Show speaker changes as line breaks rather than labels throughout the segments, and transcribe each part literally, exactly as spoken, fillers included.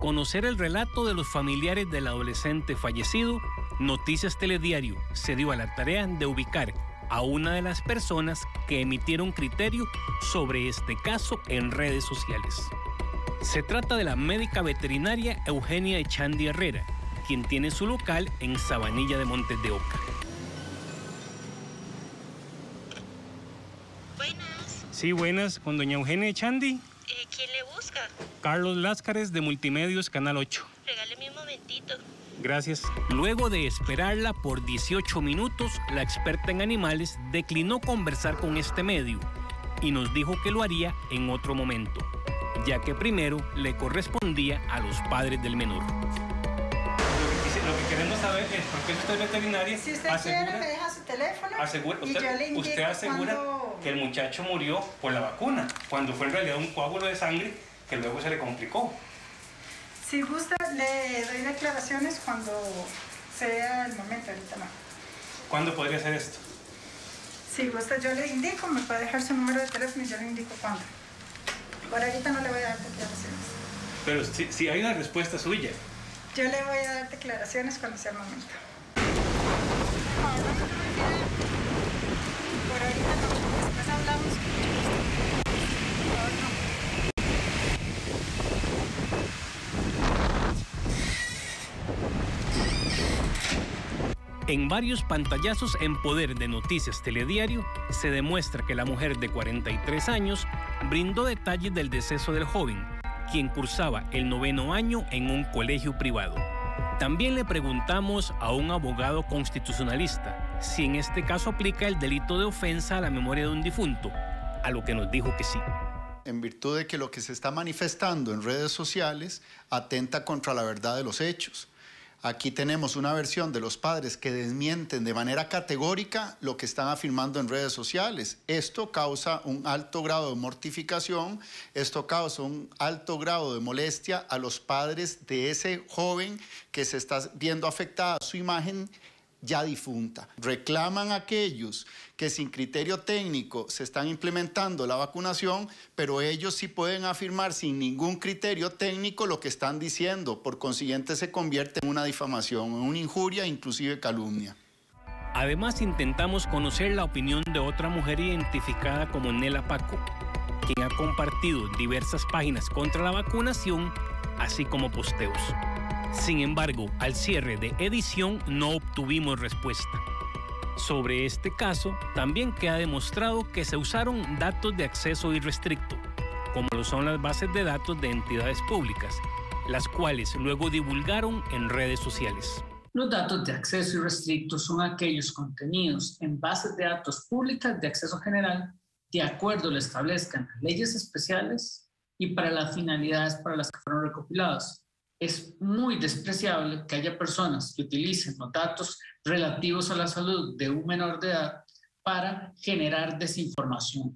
conocer el relato de los familiares del adolescente fallecido, Noticias Telediario se dio a la tarea de ubicar a una de las personas que emitieron criterio sobre este caso en redes sociales. Se trata de la médica veterinaria Eugenia Echandi Herrera, quien tiene su local en Sabanilla de Montes de Oca.
Buenas.
Sí, buenas, con doña Eugenia Echandi.
Eh, ¿Quién le busca?
Carlos Láscares de Multimedios, Canal ocho.
Regáleme un momentito.
Gracias. Luego de esperarla por dieciocho minutos, la experta en animales declinó conversar con este medio y nos dijo que lo haría en otro momento, ya que primero le correspondía a los padres del menor. Lo que queremos saber es por qué usted es veterinaria.
Si usted
asegura,
quiere, me deja su teléfono.
Asegura,
y
usted,
yo le indico
usted asegura
cuando...
que el muchacho murió por la vacuna, cuando fue en realidad un coágulo de sangre que luego se le complicó.
Si gusta, le doy declaraciones cuando sea el momento, ahorita no.
¿Cuándo podría ser esto?
Si gusta, yo le indico, me puede dejar su número de teléfono y yo le indico cuándo. Por ahorita no le voy a dar declaraciones.
Pero si, si hay una respuesta suya.
Yo le voy a dar declaraciones cuando sea el momento. Por ahorita no, después hablamos.
En varios pantallazos en Poder de Noticias Telediario se demuestra que la mujer de cuarenta y tres años brindó detalles del deceso del joven, quien cursaba el noveno año en un colegio privado. También le preguntamos a un abogado constitucionalista si en este caso aplica el delito de ofensa a la memoria de un difunto, a lo que nos dijo que sí.
En virtud de que lo que se está manifestando en redes sociales atenta contra la verdad de los hechos. Aquí tenemos una versión de los padres que desmienten de manera categórica lo que están afirmando en redes sociales. Esto causa un alto grado de mortificación, esto causa un alto grado de molestia a los padres de ese joven que se está viendo afectada su imagen ya difunta. Reclaman a aquellos que sin criterio técnico se están implementando la vacunación, pero ellos sí pueden afirmar sin ningún criterio técnico lo que están diciendo. Por consiguiente, se convierte en una difamación, en una injuria, inclusive calumnia.
Además, intentamos conocer la opinión de otra mujer identificada como Nela Paco, quien ha compartido diversas páginas contra la vacunación, así como posteos. Sin embargo, al cierre de edición no obtuvimos respuesta. Sobre este caso, también queda demostrado que se usaron datos de acceso irrestricto, como lo son las bases de datos de entidades públicas, las cuales luego divulgaron en redes sociales.
Los datos de acceso irrestricto son aquellos contenidos en bases de datos públicas de acceso general, de acuerdo a lo establezcan las leyes especiales y para las finalidades para las que fueron recopilados. Es muy despreciable que haya personas que utilicen los datos relativos a la salud de un menor de edad para generar desinformación.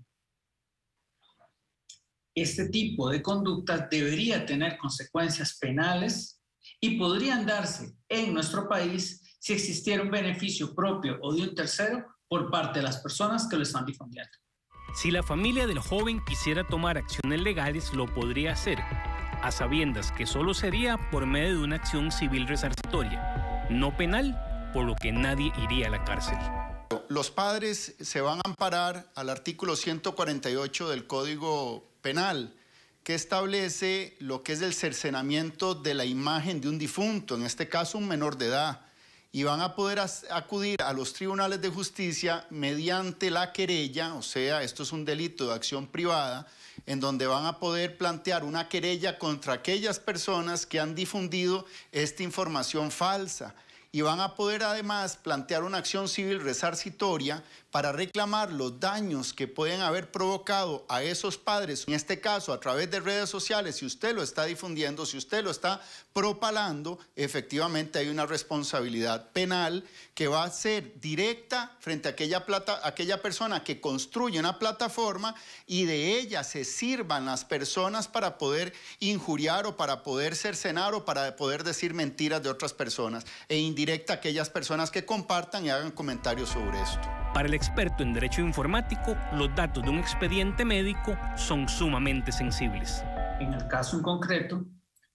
Este tipo de conductas debería tener consecuencias penales y podrían darse en nuestro país si existiera un beneficio propio o de un tercero por parte de las personas que lo están difundiendo.
Si la familia del joven quisiera tomar acciones legales, lo podría hacer, a sabiendas que solo sería por medio de una acción civil resarcitoria, no penal, por lo que nadie iría a la cárcel.
Los padres se van a amparar al artículo ciento cuarenta y ocho del Código Penal, que establece lo que es el cercenamiento de la imagen de un difunto, en este caso un menor de edad, y van a poder acudir a los tribunales de justicia mediante la querella, o sea, esto es un delito de acción privada, en donde van a poder plantear una querella contra aquellas personas que han difundido esta información falsa. Y van a poder además plantear una acción civil resarcitoria para reclamar los daños que pueden haber provocado a esos padres, en este caso a través de redes sociales. Si usted lo está difundiendo, si usted lo está propalando, efectivamente hay una responsabilidad penal que va a ser directa frente a aquella, plata, aquella persona que construye una plataforma y de ella se sirvan las personas para poder injuriar o para poder cercenar o para poder decir mentiras de otras personas, e indirecta a aquellas personas que compartan y hagan comentarios sobre esto.
Para el experto en derecho informático, los datos de un expediente médico son sumamente sensibles.
En el caso en concreto,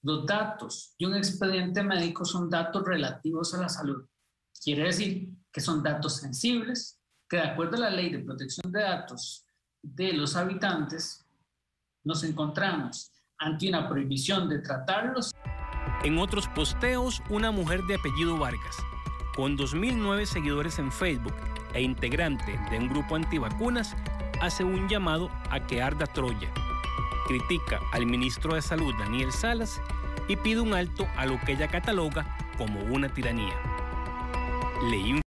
Los datos de un expediente médico son datos relativos a la salud. Quiere decir que son datos sensibles, que de acuerdo a la Ley de Protección de Datos de los habitantes, nos encontramos ante una prohibición de tratarlos.
En otros posteos, una mujer de apellido Vargas, con dos mil nueve seguidores en Facebook e integrante de un grupo antivacunas, hace un llamado a que arda Troya. Critica al ministro de Salud, Daniel Salas, y pide un alto a lo que ella cataloga como una tiranía. Leí un